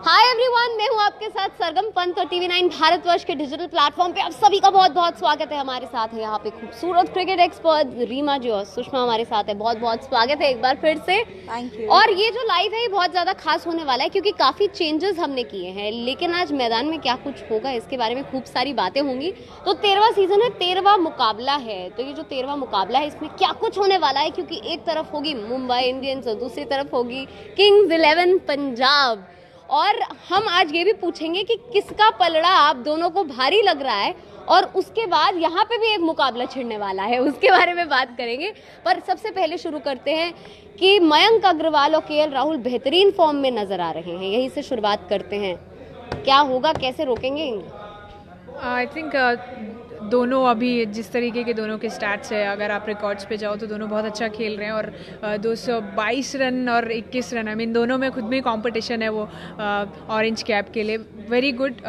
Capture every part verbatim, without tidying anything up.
Hi everyone, मैं हूं आपके साथ सरगम पंत और टीवी नाइन भारतवर्ष के डिजिटल प्लेटफॉर्म पे आप सभी का बहुत बहुत स्वागत है। हमारे साथ है यहाँ पे खूबसूरत क्रिकेट एक्सपर्ट रीमा जी और सुषमा हमारे साथ है। बहुत बहुत स्वागत है एक बार फिर से। Thank you. और ये जो लाइव है ये बहुत ज्यादा खास होने वाला है क्योंकि काफी चेंजेस हमने किए हैं, लेकिन आज मैदान में क्या कुछ होगा इसके बारे में खूब सारी बातें होंगी। तो तेरहवां सीजन है, तेरहवां मुकाबला है, तो ये जो तेरहवां मुकाबला है इसमें क्या कुछ होने वाला है, क्योंकि एक तरफ होगी मुंबई इंडियंस और दूसरी तरफ होगी किंग्स इलेवन पंजाब। और हम आज ये भी पूछेंगे कि किसका पलड़ा आप दोनों को भारी लग रहा है, और उसके बाद यहाँ पे भी एक मुकाबला छिड़ने वाला है, उसके बारे में बात करेंगे। पर सबसे पहले शुरू करते हैं कि मयंक अग्रवाल और केएल राहुल बेहतरीन फॉर्म में नजर आ रहे हैं, यहीं से शुरुआत करते हैं। क्या होगा, कैसे रोकेंगे? आई थिंक uh, दोनों अभी जिस तरीके के दोनों के स्टैट्स है, अगर आप रिकॉर्ड्स पे जाओ तो दोनों बहुत अच्छा खेल रहे हैं। और uh, दो सौ बाईस रन और इक्कीस रन, आई मीन दोनों में खुद में कंपटीशन है वो ऑरेंज uh, कैप के लिए। Very good.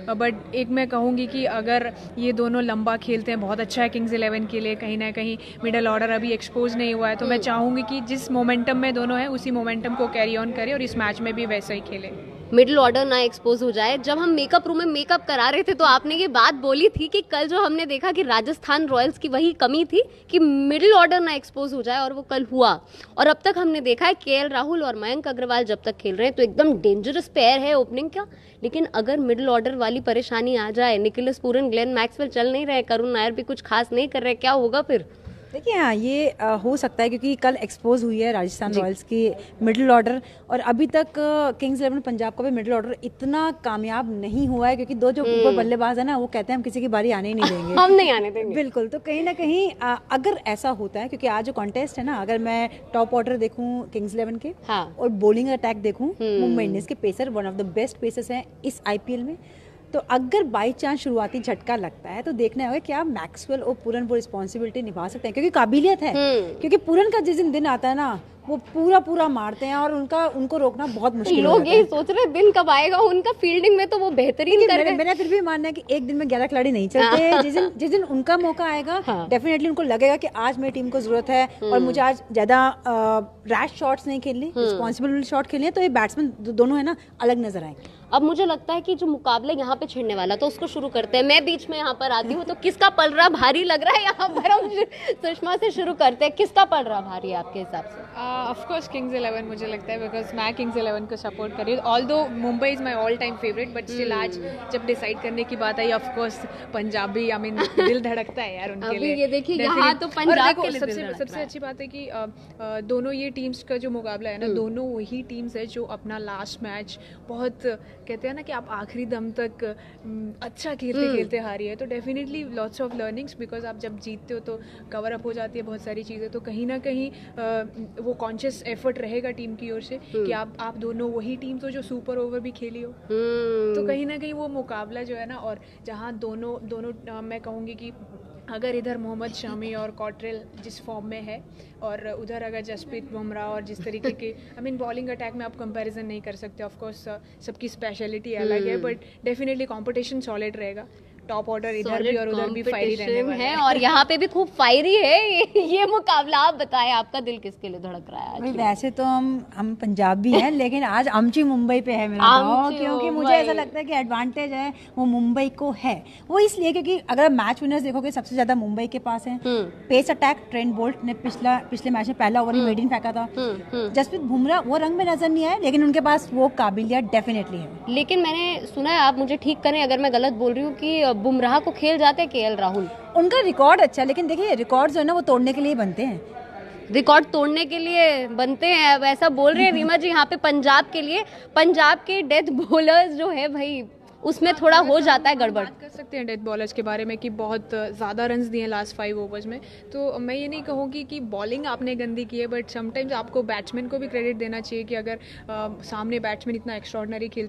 बट एक मैं कहूँगी कि अगर ये दोनों लंबा खेलते हैं, बहुत अच्छा है किंग्स इलेवन के लिए। कहीं ना कहीं मिडल ऑर्डर अभी एक्सपोज नहीं हुआ है, तो मैं चाहूँगी कि जिस मोमेंटम में दोनों हैं उसी मोमेंटम को कैरी ऑन करें और इस मैच में भी वैसा ही खेलें। मिडिल ऑर्डर ना एक्सपोज हो जाए। जब हम मेकअप रूम में मेकअप करा रहे थे तो आपने ये बात बोली थी कि कल जो हमने देखा कि राजस्थान रॉयल्स की वही कमी थी कि मिडिल ऑर्डर ना एक्सपोज हो जाए, और वो कल हुआ। और अब तक हमने देखा है केएल राहुल और मयंक अग्रवाल जब तक खेल रहे हैं तो एकदम डेंजरस पेयर है ओपनिंग का। लेकिन अगर मिडिल ऑर्डर वाली परेशानी आ जाए, निकोलस पूरन, ग्लेन मैक्सवेल चल नहीं रहे, करुण नायर भी कुछ खास नहीं कर रहे, क्या होगा फिर? देखिए, हाँ ये आ, हो सकता है क्योंकि कल एक्सपोज हुई है राजस्थान रॉयल्स की मिडिल ऑर्डर, और अभी तक किंग्स इलेवन पंजाब का भी मिडिल ऑर्डर इतना कामयाब नहीं हुआ है क्योंकि दो जो ऊपर बल्लेबाज है ना, वो कहते हैं हम किसी की बारी आने ही नहीं देंगे। हम नहीं आने देंगे। बिल्कुल। तो कहीं ना कहीं आ, अगर ऐसा होता है, क्योंकि आज जो कॉन्टेस्ट है ना, अगर मैं टॉप ऑर्डर देखूं किंग्स इलेवन के, हाँ, और बॉलिंग अटैक देखूं मुंबई इंडियंस के pacer one of the best pacers हैं इस आईपीएल में, तो अगर बाई चांस शुरुआती झटका लगता है तो देखना होगा क्या मैक्सवेल और पूरन वो रिस्पॉन्सिबिलिटी निभा सकते हैं, क्योंकि काबिलियत है। क्योंकि पूरन का जिस दिन दिन आता है ना, वो पूरा पूरा मारते हैं और उनका उनको रोकना बहुत मुश्किल लोग यही सोच रहे हैं दिन कब आएगा उनका। फील्डिंग में तो वो बेहतरीन कर रहे हैं। मेरा फिर भी मानना है कि एक दिन में ग्यारह खिलाड़ी नहीं चलते। जिस दिन जिस दिन उनका मौका आएगा, हाँ, डेफिनेटली उनको लगेगा कि आज मेरी टीम को जरूरत है और मुझे आज ज्यादा रैश शॉट्स नहीं खेलनी, रिस्पॉन्सिबल शॉट खेलनी है, तो ये बैट्समैन दोनों है ना अलग नजर आएंगे। अब मुझे लगता है कि जो मुकाबला यहाँ पे छिड़ने वाला तो उसको शुरू करते हैं। मैं बीच में यहाँ पर आती हूँ, तो किसका पलड़ा भारी लग रहा है यहाँ पर? हम सुषमा से शुरू करते हैं, किसका पलड़ा भारी है आपके हिसाब से? ऑफ कोर्स किंग्स इलेवन मुझे लगता है, बिकॉज मैं किंग्स इलेवन को सपोर्ट कर रही हूँ। Although Mumbai is my all time favourite, but still आज जब डिसाइड करने की बात आई, of course Punjabi, I mean दिल धड़कता है यार उनके लिए। ये देखिए यहाँ तो पंजाब के लिए सबसे सबसे अच्छी बात है कि दोनों ये टीम्स का जो मुकाबला है ना, दोनों वही टीम्स है जो अपना लास्ट मैच बहुत कहते हैं ना कि आप आखिरी दम तक अच्छा खेलते खेलते हारी है। तो definitely lots of learnings, because आप जब जीतते हो तो कवर अप हो जाती है बहुत सारी चीज़ें। तो कहीं ना कहीं वो कॉन्शियस एफर्ट रहेगा टीम की ओर से कि आप आप दोनों वही टीम तो जो सुपर ओवर भी खेली हो, तो कहीं ना कहीं वो मुकाबला जो है ना, और जहाँ दोनों दोनों मैं कहूँगी कि अगर इधर मोहम्मद शमी और कॉट्रेल जिस फॉर्म में है, और उधर अगर जसप्रीत बुमराह और जिस तरीके के आई मीन बॉलिंग अटैक में आप कंपैरिजन नहीं कर सकते, ऑफ कोर्स सबकी स्पेशलिटी अलग है, बट डेफिनेटली कंपटीशन सॉलिड रहेगा। टॉप ऑर्डर इधर भी और उधर भी फायरी रहने वाला है, और यहाँ पे भी खूब फायरी है ये, ये मुकाबला। आप बताएं आपका दिल किसके लिए धड़क रहा है आज? वैसे तो हम हम पंजाबी हैं, लेकिन आज आमची मुंबई पे है मेरा दाव, क्योंकि मुझे ऐसा लगता है कि एडवांटेज है वो मुंबई को है। वो इसलिए क्योंकि अगर मैच विनर्स देखोगे सबसे ज्यादा मुंबई के पास है। पेस अटैक, ट्रेंट बोल्ट ने पिछला पिछले मैच में पहला ओवर ही मेड इन फेंका था। जसप्रीत बुमराह वो रंग में नजर नहीं आया, लेकिन उनके पास वो काबिलियत डेफिनेटली है। लेकिन मैंने सुना है, आप मुझे ठीक करें अगर मैं गलत बोल रही हूँ, कि बुमराह को खेल जाते केएल राहुल। उनका रिकॉर्ड अच्छा है, लेकिन देखिए रिकॉर्ड जो है ना वो तोड़ने के लिए बनते हैं। रिकॉर्ड तोड़ने के लिए बनते हैं, अब ऐसा बोल रहे हैं रीमा जी यहाँ पे पंजाब के लिए। पंजाब के डेथ बॉलर्स जो है भाई, उसमें थोड़ा हो जाता है गड़बड़। बात कर सकते हैं डेथ बॉलर्स के बारे में कि बहुत ज़्यादा रन्स दिए लास्ट फाइव ओवर्स में। तो मैं ये नहीं कहूँगी कि बॉलिंग आपने गंदी की है, बट समटाइम्स आपको बैट्समैन को भी क्रेडिट देना चाहिए कि अगर आ, सामने बैट्समैन इतना एक्स्ट्रॉर्डनरी खेलते हैं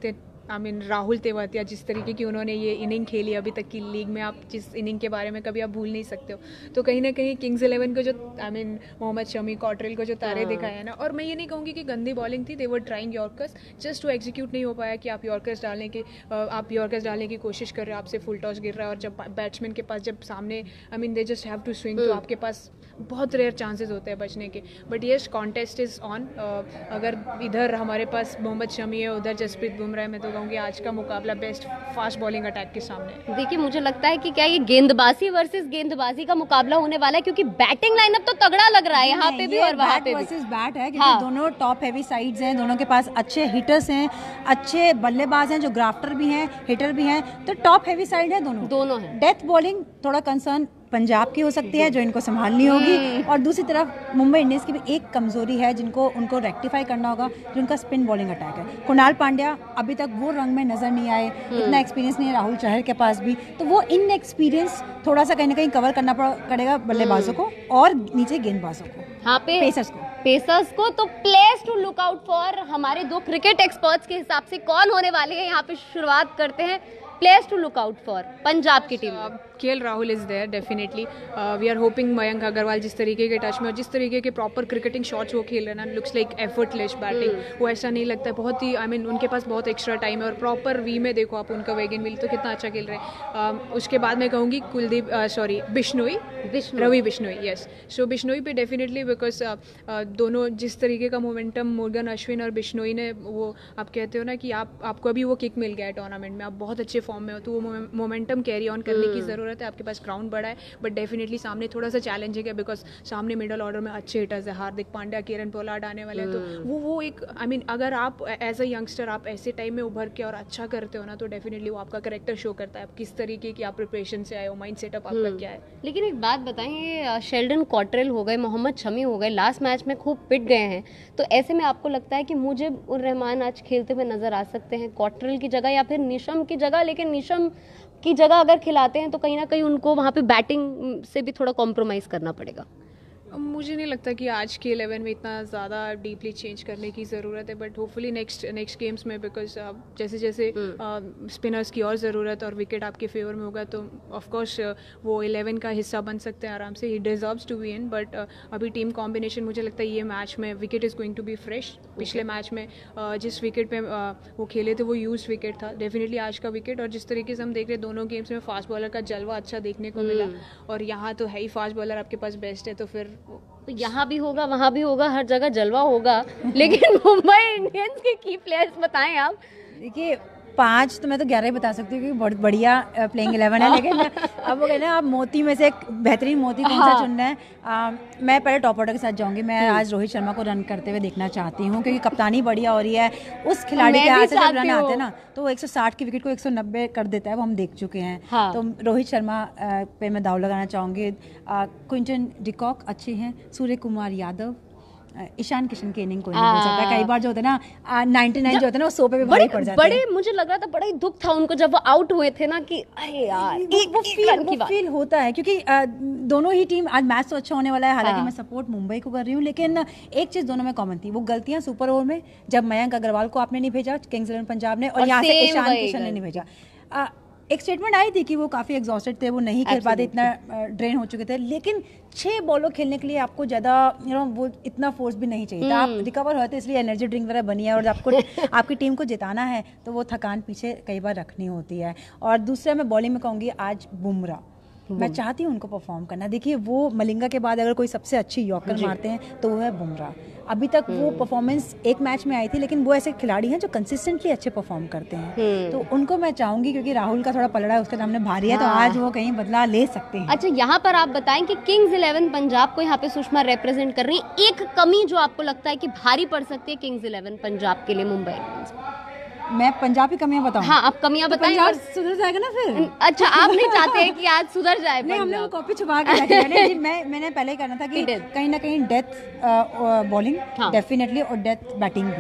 आई मीन राहुल तेवतिया जिस तरीके की उन्होंने ये इनिंग खेली अभी तक की लीग में, आप जिस इनिंग के बारे में कभी आप भूल नहीं सकते हो। तो कहीं ना कहीं किंग्स इलेवन को जो I mean Mohammed Shami, Cottrell को जो तारे दिखाए हैं ना, और मैं ये नहीं कहूँगी कि गंदी बॉलिंग थी, they were trying yorkers, just to execute नहीं हो पाया कि आप यॉर्कर्स डालने की आप यॉर्कर्स डालने की कोशिश कर रहे हो, आपसे फुल टॉस गिर रहा है और जब बैट्समैन के पास जब सामने I mean they just have to swing, तो आपके पास बहुत रेयर चांसेस होते हैं बचने के। But yes, contest is on. अगर इधर हमारे पास मोहम्मद शमी है, उधर जसप्रीत बुमराह है, मैं तो कहूँगी आज का मुकाबला बेस्ट फास्ट बॉलिंग अटैक के सामने। देखिए मुझे लगता है कि क्या ये गेंदबाजी वर्सेस गेंदबाजी का मुकाबला होने वाला है, क्योंकि बैटिंग लाइनअप तो तगड़ा लग रहा है यहाँ पे भी और वहाँ पे भी। बैट है क्योंकि हाँ। दोनों टॉप हैवी साइड्स हैं, दोनों के पास अच्छे हिटर्स हैं, अच्छे बल्लेबाज हैं जो ग्राफ्टर भी हैं, हिटर भी हैं, तो टॉप हैवी साइड है दोनों दोनों है। डेथ बॉलिंग थोड़ा कंसर्न पंजाब की हो सकती है जो इनको संभालनी होगी, और दूसरी तरफ मुंबई इंडियंस की भी एक कमजोरी है जिनको उनको रेक्टिफाई करना होगा, जो उनका स्पिन बॉलिंग अटैक है। कुणाल पांड्या अभी तक वो रंग में नजर नहीं आए, इतना एक्सपीरियंस नहीं है राहुल चहर के पास भी, तो वो इन एक्सपीरियंस थोड़ा सा कहीं ना कहीं कवर करना पड़ेगा बल्लेबाजों को और नीचे गेंदबाजों को, हाँ पे पेसर्स को पेसर्स को तो place to look out for हमारे दो क्रिकेट एक्सपर्ट्स के हिसाब से कौन होने वाले हैं यहाँ पे शुरुआत करते हैं। Place to look out for Punjab की team, K L Rahul is there definitely. We are hoping Mayank Agarwal जिस तरीके के टच में और जिस तरीके के प्रॉपर क्रिकेटिंग शॉट्स वो खेल रहे हैं ना, लुक्स लाइक एफर्टलेस बैटिंग, वो ऐसा नहीं लगता है, बहुत ही आई मीन उनके पास बहुत एक्स्ट्रा टाइम है और प्रॉपर वी में देखो आप उनका वेगन मिल तो कितना अच्छा खेल रहे हैं। uh, उसके बाद मैं कहूँगी Kuldeep sorry Bishnoi Ravi Bishnoi, yes so Bishnoi पे डेफिनेटली बिकॉज दोनों जिस तरीके का मोमेंटम मुर्गन अश्विन और बिश्नोई ने, वो आप कहते हो ना कि आप आपको अभी वो किक मिल गया है टूर्नामेंट में, आप बहुत अच्छे फॉर्म में हो, तो वो मोमेंटम कैरी ऑन करने की जरूरत है। आपके पास ग्राउंड बड़ा है बट डेफिनेटली सामने थोड़ा सा चैलेंजिंग है बिकॉज सामने मिडल ऑर्डर में अच्छे हिटर्स है, हार्दिक पांड्या, किरण पोलार्ड आने वाले हैं, तो वो वो एक आई मीन अगर आप एज अ यंगस्टर आप ऐसे टाइम में उभर के और अच्छा करते हो ना, तो डेफिनेटली वो आपका करेक्टर शो करता है, आप किस तरीके की आप प्रिपरेशन से आए हो, माइंड सेटअप आपका क्या है। लेकिन एक बात बताएं, शेल्डन कॉटरेल हो गए, मोहम्मद शमी हो गए, लास्ट मैच में खूब पिट गए हैं, तो ऐसे में आपको लगता है कि मुजिब उर रहमान आज खेलते हुए नजर आ सकते हैं कॉटरेल की जगह या फिर निशम की जगह, लेकिन निशम की जगह अगर खिलाते हैं तो कहीं ना कहीं उनको वहाँ पे बैटिंग से भी थोड़ा कॉम्प्रोमाइज़ करना पड़ेगा। मुझे नहीं लगता कि आज के इलेवन में इतना ज़्यादा डीपली चेंज करने की ज़रूरत है, but hopefully next next games में बिकॉज uh, जैसे जैसे स्पिनर्स uh, की और ज़रूरत और विकेट आपके फेवर में होगा तो ऑफकोर्स uh, वो इलेवन का हिस्सा बन सकते हैं आराम से, he deserves to win. But अभी टीम कॉम्बिनेशन मुझे लगता है ये मैच में wicket is going to be fresh. पिछले मैच में uh, जिस विकेट पे uh, वो खेले थे वो यूज विकेट था, डेफिनेटली आज का विकेट, और जिस तरीके से हम देख रहे हैं दोनों गेम्स में फास्ट बॉलर का जलवा अच्छा देखने को मिला, और यहाँ तो है ही फास्ट बॉलर आपके पास बेस्ट है, तो फिर तो यहाँ भी होगा वहाँ भी होगा, हर जगह जलवा होगा। लेकिन मुंबई इंडियंस के की प्लेयर्स बताएं आप। देखिए पांच तो मैं तो ग्यारह ही बता सकती हूँ क्योंकि बहुत बढ़िया प्लेइंग इलेवन है, लेकिन अब वो कहते हैं आप मोती में से एक बेहतरीन मोती कौन सा चुनना है। आ, मैं पहले टॉप ऑर्डर के साथ जाऊंगी, मैं आज रोहित शर्मा को रन करते हुए देखना चाहती हूँ क्योंकि कप्तानी बढ़िया हो रही है, उस खिलाड़ी के हाथ से जब रन आते हैं ना तो वो एक सौ साठ की विकेट को एक सौ नब्बे कर देता है, वो हम देख चुके हैं। हाँ। तो रोहित शर्मा पे मैं दाव लगाना चाहूँगी। क्विंटन डिकॉक अच्छे हैं, सूर्य कुमार यादव, ईशान किशन की इनिंग कोई नहीं बोल सकता। कई बार जो होता है ना नाइंटी नाइन जो होता है ना वो सौ पे भी भारी पड़ जाते हैं। बड़े मुझे लग रहा था बड़ा ही दुख था उनको जब वो आउट हुए थे ना कि अरे यार एक वो फील वो फील होता है क्योंकि आ, दोनों ही टीम आज मैच तो अच्छा होने वाला है। हालांकि हाँ। मैं सपोर्ट मुंबई को कर रही हूँ, लेकिन एक चीज दोनों में कॉमन थी, वो गलतियां सुपर ओवर में जब मयंक अग्रवाल को आपने नहीं भेजा किंग्स इलेवन पंजाब ने, और यहाँ से ईशान किशन ने नहीं भेजा। एक स्टेटमेंट आई थी कि वो काफ़ी एग्जॉस्टेड थे, वो नहीं खेल पाते, इतना ड्रेन हो चुके थे, लेकिन छह बॉलों खेलने के लिए आपको ज़्यादा यू नो वो इतना फोर्स भी नहीं चाहिए था। आप रिकवर होते इसलिए एनर्जी ड्रिंक वगैरह बनी है, और आपको आपकी टीम को जिताना है तो वो थकान पीछे कई बार रखनी होती है। और दूसरा मैं बॉलिंग में कहूँगी आज बुमराह, मैं चाहती हूँ उनको परफॉर्म करना। देखिए वो मलिंगा के बाद अगर कोई सबसे अच्छी यॉर्कर मारते हैं तो वो है बुमराह। अभी तक वो परफॉर्मेंस एक मैच में आई थी, लेकिन वो ऐसे खिलाड़ी हैं जो कंसिस्टेंटली अच्छे परफॉर्म करते हैं, तो उनको मैं चाहूंगी क्योंकि राहुल का थोड़ा पलड़ा है, उसके सामने भारी है, तो आज वो कहीं बदला ले सकते हैं। अच्छा, यहाँ पर आप बताएं कि किंग्स इलेवन पंजाब को यहाँ पे सुषमा रिप्रेजेंट कर रही है, एक कमी जो आपको लगता है कि भारी पड़ सकती है किंग्स इलेवन पंजाब के लिए मुंबई इंडियंस? मैं पंजाबी कमियां बताऊं? हाँ, आप कमियां तो बताएं। पंजाब सुधर जाएगा ना फिर? अच्छा, आप नहीं चाहते हैं कि आज सुधर जाए? नहीं, हमने वो कॉपी छुपा के रखी है। नहीं, मैं मैंने पहले ही करना था कि कहीं ना कहीं डेथ बॉलिंग डेफिनेटली और डेथ बैटिंग भी।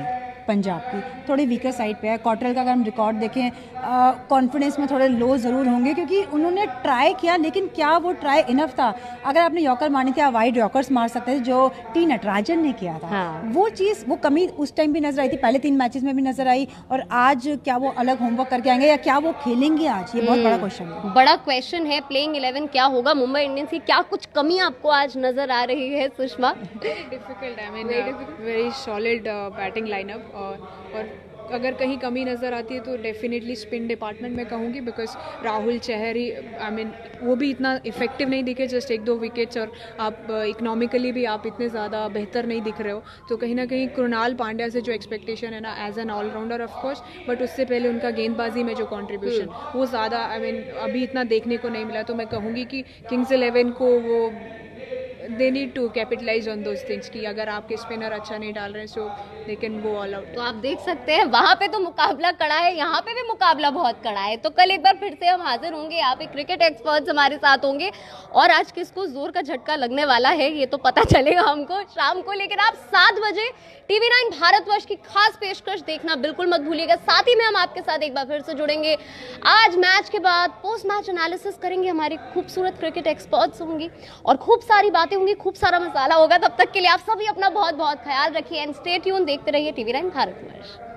पंजाब की थोड़ी वीकर साइड पे है। कॉटरल का अगर हम रिकॉर्ड देखें, कॉन्फिडेंस में थोड़े लो ज़रूर होंगे क्योंकि उन्होंने ट्राई किया, लेकिन क्या वो ट्राई इनफ था? अगर आपने यॉर्कर मारनी थी, आप वाइड यॉर्कर्स मार सकते थे जो टी नटराजन ने किया था। हाँ। वो चीज़, वो कमी उस टाइम भी नजर आई थी, पहले तीन मैचेस में भी नजर आई, और आज क्या वो अलग होमवर्क करके आएंगे या क्या वो खेलेंगे आज? ये बहुत बड़ा क्वेश्चन है। बड़ा क्वेश्चन है। प्लेइंग इलेवन क्या होगा मुंबई इंडियंस की? क्या कुछ कमी आपको आज नजर आ रही है Sushma? Difficult, I mean very solid batting lineup, और अगर कहीं कमी नज़र आती है तो डेफिनेटली स्पिन डिपार्टमेंट में कहूँगी, बिकॉज राहुल चहर ही, आई मीन वो भी इतना इफेक्टिव नहीं दिखे, जस्ट एक दो विकेट्स, और आप इकोनॉमिकली भी आप इतने ज़्यादा बेहतर नहीं दिख रहे हो। तो कहीं ना कहीं कृणाल पांड्या से जो एक्सपेक्टेशन है ना as an allrounder of course, but उससे पहले उनका गेंदबाजी में जो कॉन्ट्रीब्यूशन वो ज़्यादा, आई मीन अभी इतना देखने को नहीं मिला। तो मैं कहूँगी कि किंग्स इलेवन को वो they need to capitalise on those things कि अगर आपके स्पिनर अच्छा नहीं डाल रहे हैं so they can go all out. तो आप देख सकते हैं वहां पे तो मुकाबला कड़ा है, यहाँ पे भी मुकाबला बहुत कड़ा है। तो कल एक बार फिर से हम हाजिर होंगे, यहाँ पे क्रिकेट एक्सपर्ट्स हमारे साथ होंगे, और आज किसको जोर का झटका लगने वाला है ये तो पता चलेगा हमको शाम को। लेकिन आप सात बजे टीवी नाइन भारतवर्ष की खास पेशकश देखना बिल्कुल मत भूलिएगा। साथ ही में हम आपके साथ एक बार फिर से जुड़ेंगे आज मैच के बाद, पोस्ट मैच एनालिसिस करेंगे, हमारे खूबसूरत क्रिकेट एक्सपर्ट्स होंगी और खूब सारी बातें होंगी, खूब सारा मसाला होगा। तब तक के लिए आप सभी अपना बहुत बहुत ख्याल रखिए एंड स्टे ट्यून, देखते रहिए टीवी नाइन भारतवर्ष।